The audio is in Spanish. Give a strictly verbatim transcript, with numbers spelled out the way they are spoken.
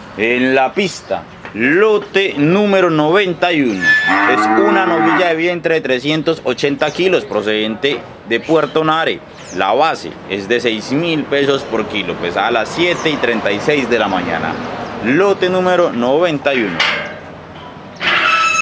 En la pista, lote número noventa y uno. Es una novilla de vientre de trescientos ochenta kilos procedente de Puerto Nare. La base es de seis mil pesos por kilo, pesada a las siete y treinta y seis de la mañana. Lote número noventa y uno.